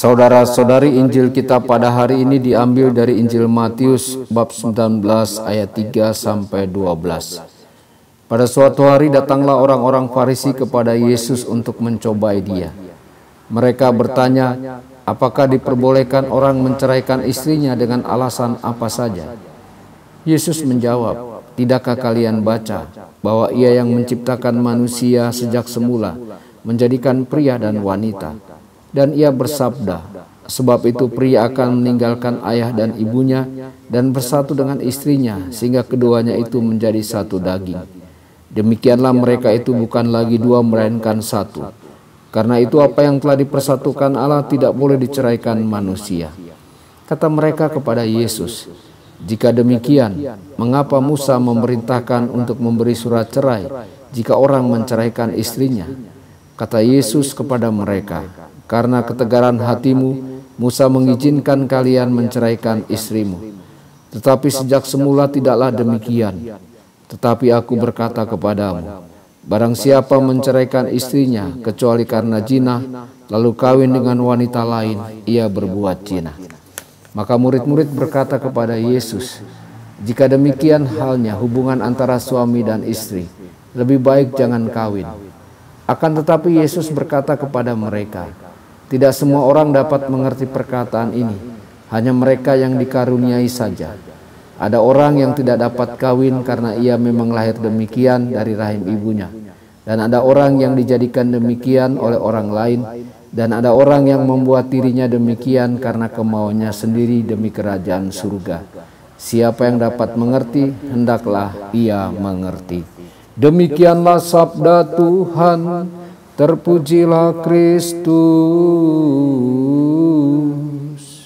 Saudara-saudari, Injil kita pada hari ini diambil dari Injil Matius bab 19 ayat 3 sampai 12. Pada suatu hari datanglah orang-orang Farisi kepada Yesus untuk mencobai Dia. Mereka bertanya, apakah diperbolehkan orang menceraikan istrinya dengan alasan apa saja? Yesus menjawab, tidakkah kalian baca bahwa Ia yang menciptakan manusia sejak semula menjadikan pria dan wanita? Dan Ia bersabda, sebab itu pria akan meninggalkan ayah dan ibunya dan bersatu dengan istrinya, sehingga keduanya itu menjadi satu daging. Demikianlah mereka itu bukan lagi dua melainkan satu. Karena itu apa yang telah dipersatukan Allah tidak boleh diceraikan manusia. Kata mereka kepada Yesus, jika demikian, mengapa Musa memerintahkan untuk memberi surat cerai jika orang menceraikan istrinya? Kata Yesus kepada mereka, karena ketegaran hatimu, Musa mengizinkan kalian menceraikan istrimu. Tetapi sejak semula tidaklah demikian. Tetapi aku berkata kepadamu, barang siapa menceraikan istrinya kecuali karena zina, lalu kawin dengan wanita lain, ia berbuat zina. Maka murid-murid berkata kepada Yesus, jika demikian halnya hubungan antara suami dan istri, lebih baik jangan kawin. Akan tetapi Yesus berkata kepada mereka, tidak semua orang dapat mengerti perkataan ini, hanya mereka yang dikaruniai saja. Ada orang yang tidak dapat kawin karena ia memang lahir demikian dari rahim ibunya. Dan ada orang yang dijadikan demikian oleh orang lain. Dan ada orang yang membuat dirinya demikian karena kemauannya sendiri demi kerajaan surga. Siapa yang dapat mengerti, hendaklah ia mengerti. Demikianlah sabda Tuhan. Terpujilah Kristus.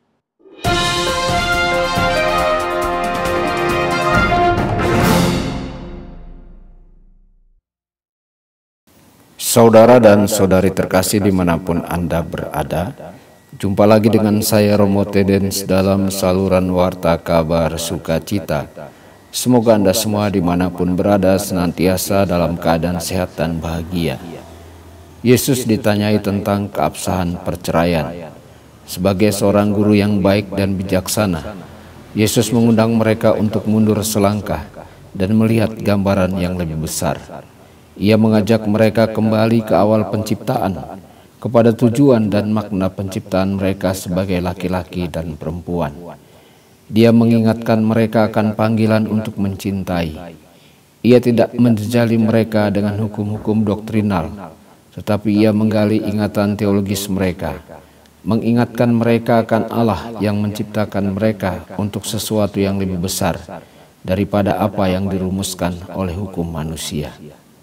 Saudara dan saudari terkasih dimanapun Anda berada, jumpa lagi dengan saya Romo Tedens dalam saluran Warta Kabar Sukacita. Semoga Anda semua dimanapun berada senantiasa dalam keadaan sehat dan bahagia. Yesus ditanyai tentang keabsahan perceraian. Sebagai seorang guru yang baik dan bijaksana, Yesus mengundang mereka untuk mundur selangkah dan melihat gambaran yang lebih besar. Ia mengajak mereka kembali ke awal penciptaan, kepada tujuan dan makna penciptaan mereka sebagai laki-laki dan perempuan. Dia mengingatkan mereka akan panggilan untuk mencintai. Ia tidak menjejali mereka dengan hukum-hukum doktrinal, tetapi ia menggali ingatan teologis mereka, mengingatkan mereka akan Allah yang menciptakan mereka untuk sesuatu yang lebih besar daripada apa yang dirumuskan oleh hukum manusia.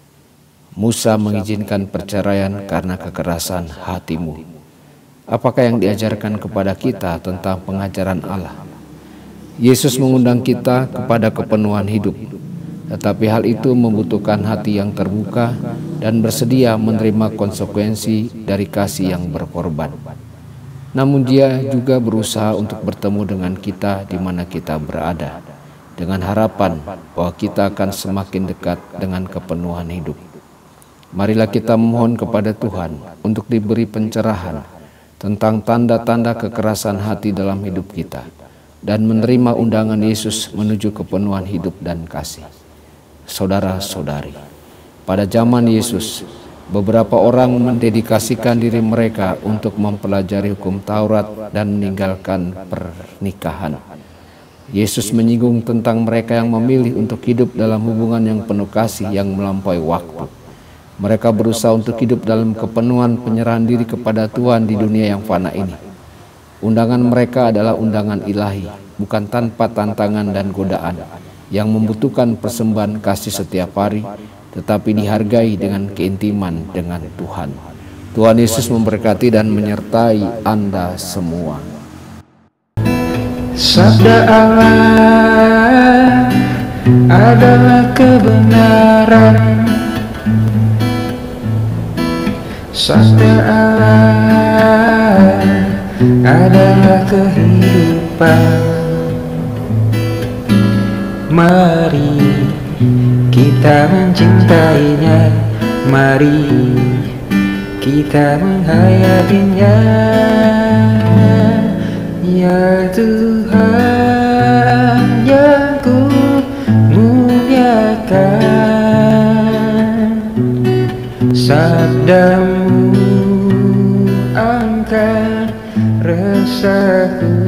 Musa mengizinkan perceraian karena kekerasan hatimu. Apakah yang diajarkan kepada kita tentang pengajaran Allah? Yesus mengundang kita kepada kepenuhan hidup, tetapi hal itu membutuhkan hati yang terbuka dan bersedia menerima konsekuensi dari kasih yang berkorban. Namun Dia juga berusaha untuk bertemu dengan kita di mana kita berada, dengan harapan bahwa kita akan semakin dekat dengan kepenuhan hidup. Marilah kita memohon kepada Tuhan untuk diberi pencerahan tentang tanda-tanda kekerasan hati dalam hidup kita, dan menerima undangan Yesus menuju kepenuhan hidup dan kasih. Saudara-saudari, pada zaman Yesus, beberapa orang mendedikasikan diri mereka untuk mempelajari hukum Taurat dan meninggalkan pernikahan. Yesus menyinggung tentang mereka yang memilih untuk hidup dalam hubungan yang penuh kasih yang melampaui waktu. Mereka berusaha untuk hidup dalam kepenuhan penyerahan diri kepada Tuhan di dunia yang fana ini. Undangan mereka adalah undangan ilahi, bukan tanpa tantangan dan godaan, yang membutuhkan persembahan kasih setiap hari, tetapi dihargai dengan keintiman dengan Tuhan. Tuhan Yesus memberkati dan menyertai Anda semua. Sabda Allah adalah kebenaran. Sabda Allah adalah kehidupan. Mari kita mencintainya, mari kita menghayatinya. Ya Tuhan yang ku muliakan, sabdamu angkat resahku.